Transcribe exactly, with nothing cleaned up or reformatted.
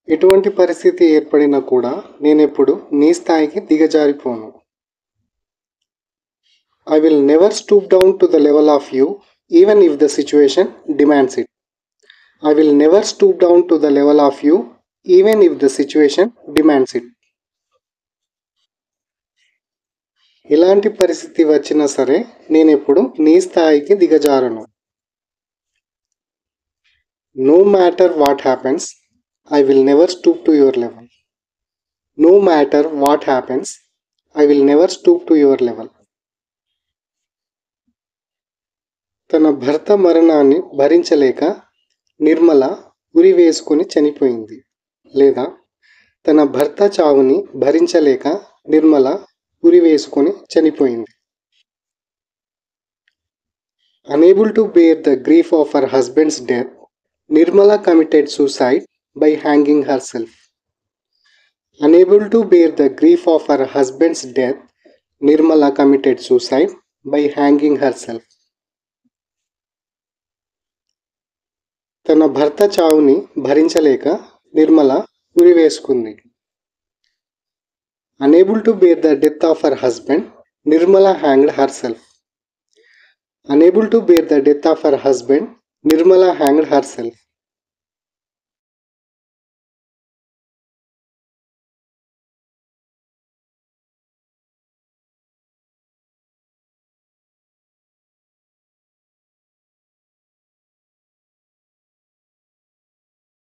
ఎటువంటి పరిస్థితి ఏర్పడినా కూడా నేనెప్పుడు నీ స్థాయికి దిగజారిపోను. I will never stoop down to the level of you even if the situation demands it. I will never stoop down to the level of you even if the situation demands it. ఎలాంటి పరిస్థితి వచ్చినా సరే నేనెప్పుడు నీ స్థాయికి దిగజారను. No matter what happens, I will never stoop to your level. No matter what happens, I will never stoop to your level. తన భర్త మరణాన్ని భరించలేక నిర్మల ఉరి వేసుకుని చనిపోయింది. లేదా తన భర్త చావుని భరించలేక నిర్మల ఉరి వేసుకొని చనిపోయింది. Unable to bear the grief of her husband's death, Nirmala committed suicide by hanging herself. Unable to bear the grief of her husband's death, Nirmala committed suicide by hanging herself. తన భర్త చావుని భరించలేక నిర్మల ఉరి వేసుకుంది. Unable to bear the death of her husband, Nirmala hanged herself. Unable to bear the death of her husband, Nirmala hanged herself.